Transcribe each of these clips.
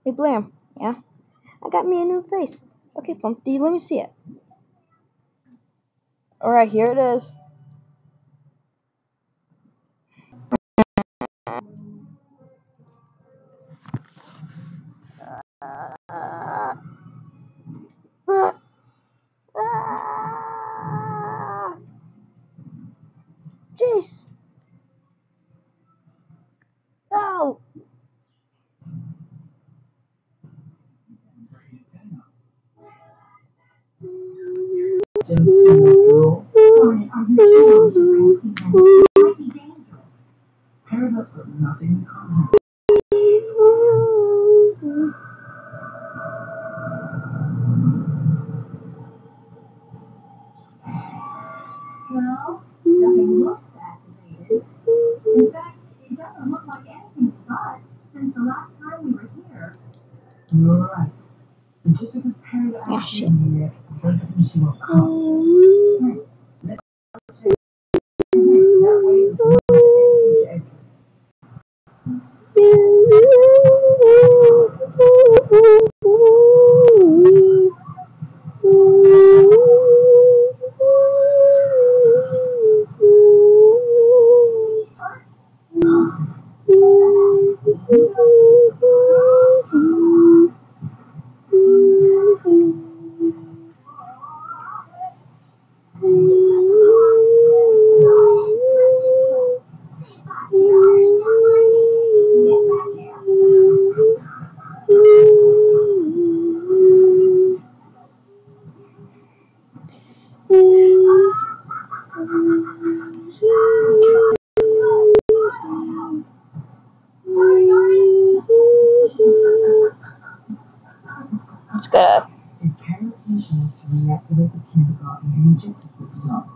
Hey, Blam. Yeah? I got me a new face. Okay, Flumpty, let me see it. Alright, here it is. Jeez. Oh. Paradox got nothing in common. Well, nothing looks activated. In fact, it doesn't look like anything's buzzed since the last time we were here. You're right. And just because Paradox isn't here doesn't mean she won't come. Let's check. That way we can avoid any future entry. It's good. If Paradox mission is to reactivate the kindergarten and inject it with love.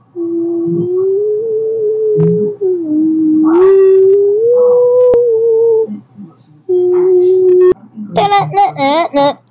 Let's see what she actually